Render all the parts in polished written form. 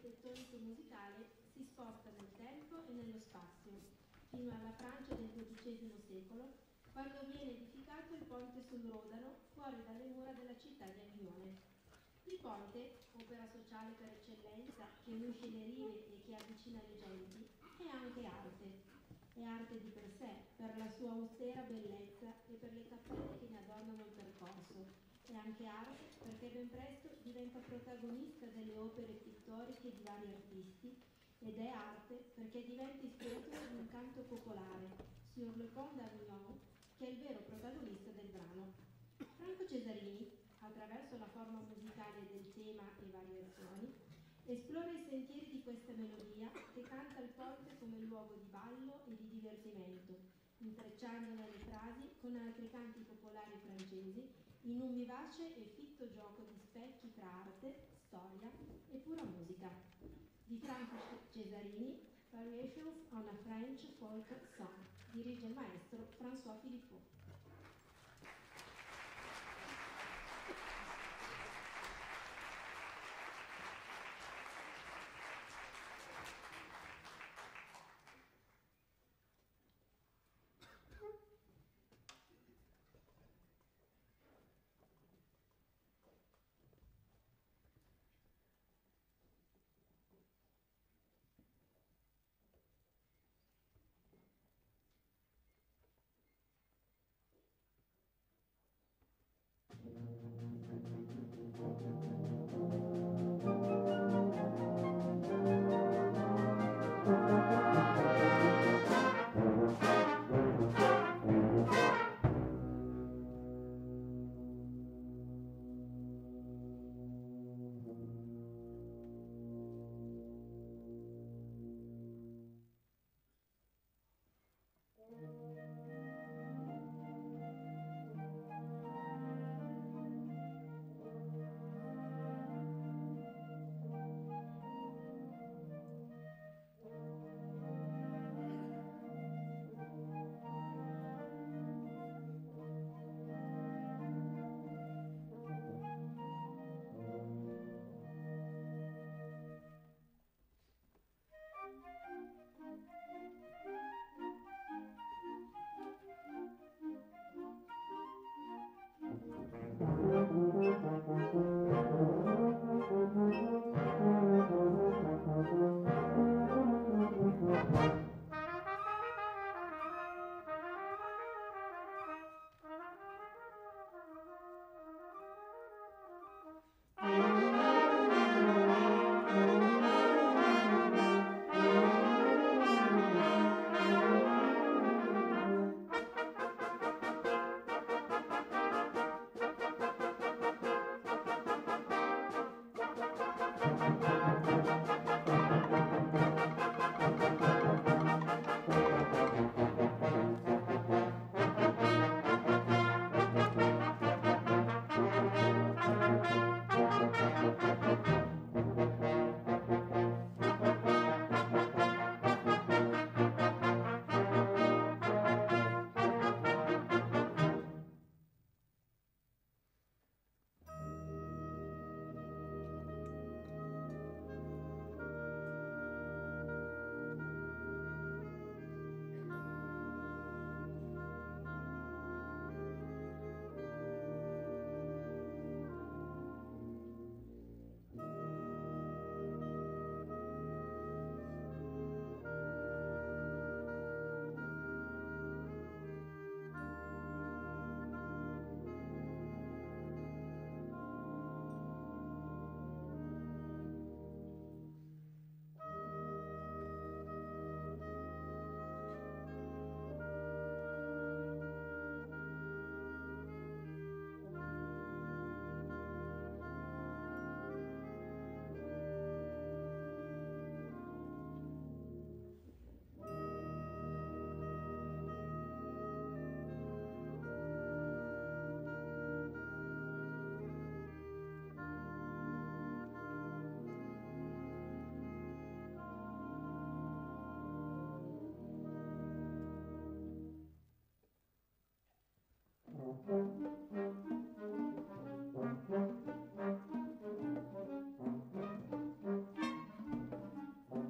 architettonico musicale si sposta nel tempo e nello spazio, fino alla Francia del XII secolo, quando viene edificato il ponte sul Rodano fuori dalle mura della città di Avignone. Il ponte, opera sociale per eccellenza, che unisce le rive e che avvicina le genti, è anche arte. È arte di per sé, per la sua austera bellezza e per le cappelle che ne adornano il percorso. È anche arte perché ben presto diventa protagonista delle opere pittoriche di vari artisti, ed è arte perché diventa ispiratore di un canto popolare, Sur le pont d'Avignon, che è il vero protagonista del brano. Franco Cesarini, attraverso la forma musicale del tema e variazioni, esplora i sentieri di questa melodia che canta il ponte come luogo di ballo e di divertimento, intrecciandone le frasi con altri canti popolari francesi in un vivace e fitto gioco di specchi tra arte, storia e pura musica. Di Franco Cesarini, Variations on a French Folk Song, dirige il maestro François Philippot.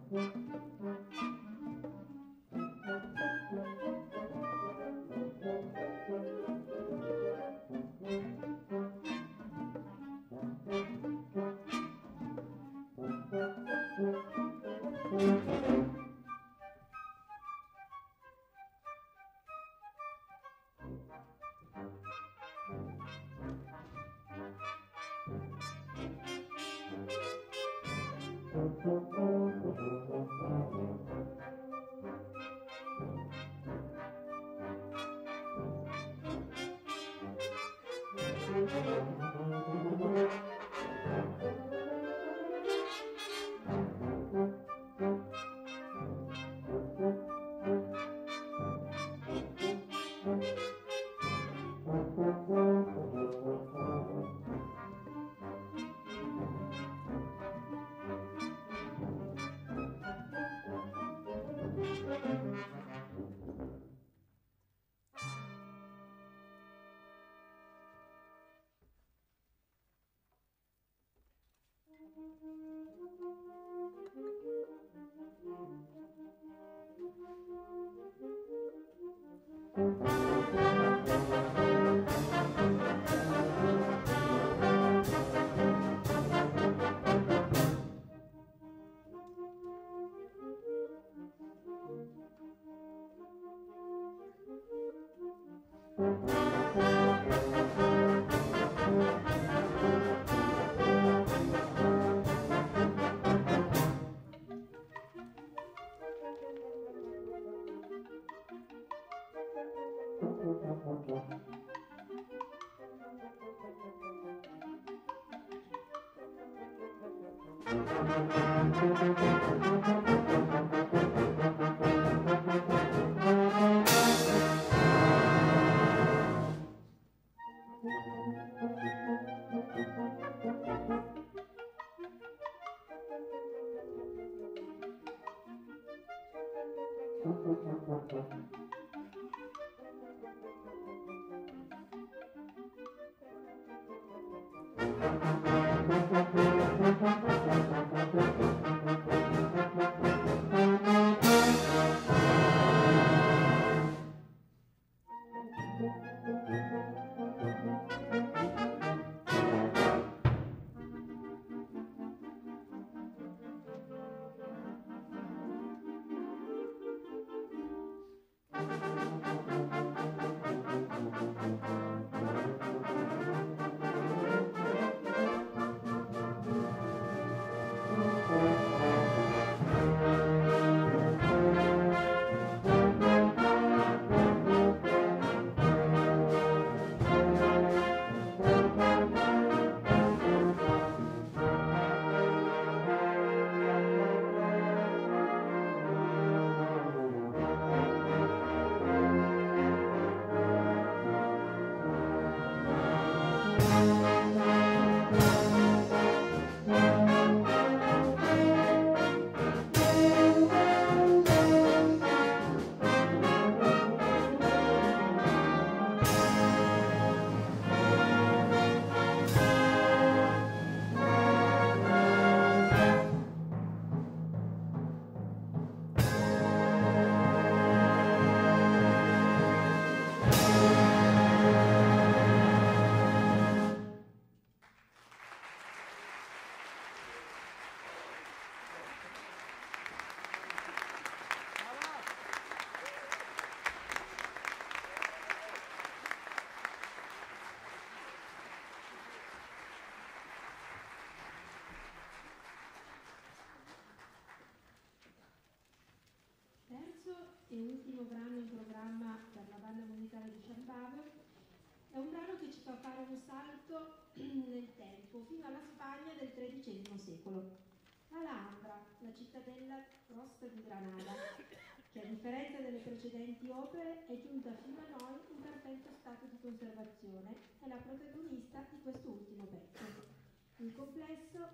E ultimo brano in programma per la banda musicale di Ciambavo è un brano che ci fa fare un salto nel tempo fino alla Spagna del XIII secolo. Alhambra, la cittadella rossa di Granada, che a differenza delle precedenti opere è giunta fino a noi in perfetto stato di conservazione, è la protagonista di questo ultimo pezzo. Il complesso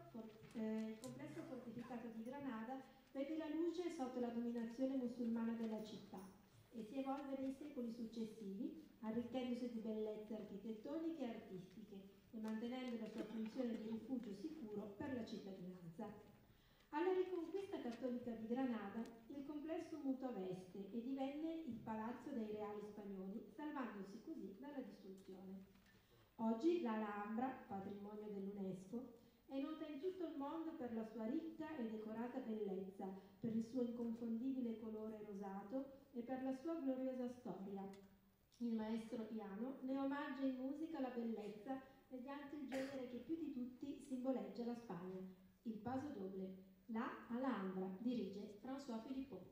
fortificato di Granada vede la luce sotto la dominazione musulmana della città e si evolve nei secoli successivi, arricchendosi di bellezze architettoniche e artistiche e mantenendo la sua funzione di rifugio sicuro per la cittadinanza. Alla riconquista cattolica di Granada il complesso mutò veste e divenne il palazzo dei reali spagnoli, salvandosi così dalla distruzione. Oggi la Alhambra, patrimonio dell'UNESCO, è nota in tutto il mondo per la sua ricca e decorata bellezza, per il suo inconfondibile colore rosato e per la sua gloriosa storia. Il maestro piano ne omaggia in musica la bellezza mediante il genere che più di tutti simboleggia la Spagna, il paso doble. La Alhambra dirige François Philippot.